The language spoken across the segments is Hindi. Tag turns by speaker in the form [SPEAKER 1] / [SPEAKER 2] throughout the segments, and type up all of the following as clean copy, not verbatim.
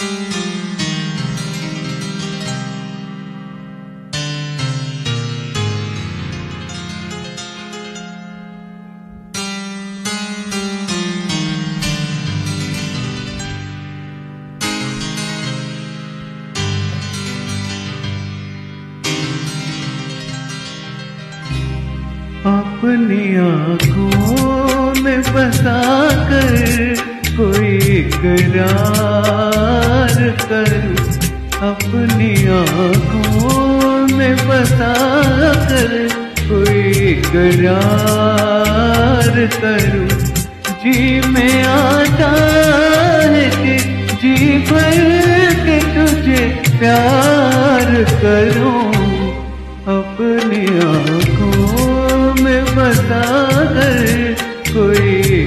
[SPEAKER 1] अपनी आँखों में बसा कर कोई इकरार करूं, अपनी आँखों में बसा कर कोई इकरार करूं। जी में आता है कि जी भर के तुझे प्यार करूं, अपनी आँखों में बसा कर कोई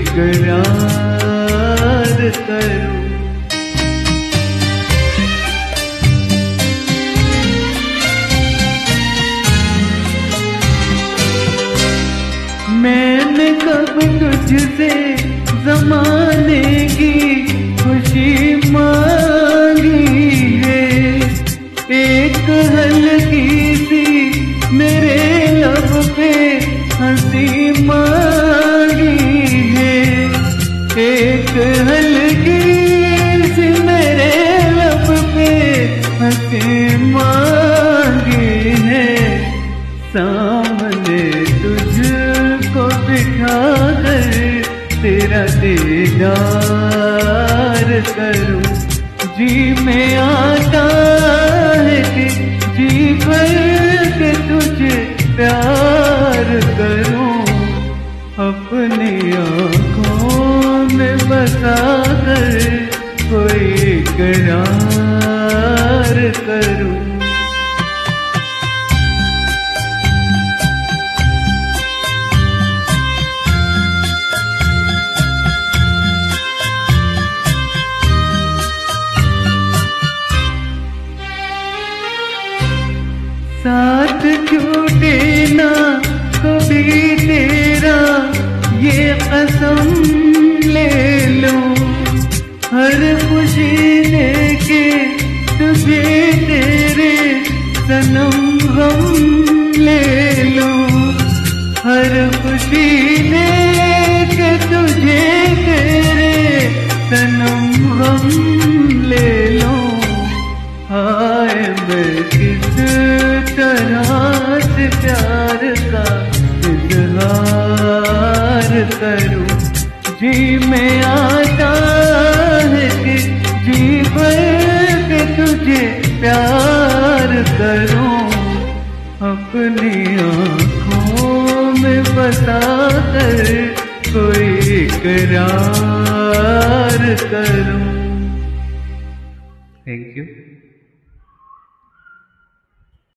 [SPEAKER 1] इकरार करूं। मैंने कब तुझसे ज़माने की खुशी मांगी है, एक हल्की सी मेरे लब पे हंसी मांगी है, एक हल्की सी मेरे लब पे हंसी मांगी है। सामने तुझको बिठा कर तेरा दीदार करूं, जी में आता है कि जी भर के तुझे प्यार करूं, अपनी आँखों में बसा कर कोई इकरार करूं। साथ छूटे ना कभी तेरा ये कसम ले लूं, हर खुशी देके तुझे तेरे सनम गम ले लूं, हर खुशी देके तुझे तेरे सनम गम ले लूं। हाय मैं किस तरह से प्यार का इजहार करूं, जी में आता है कि जी भर के तुझे प्यार करूं, अपनी आँखों में बसा कर कोई इकरार करूं। Thank you.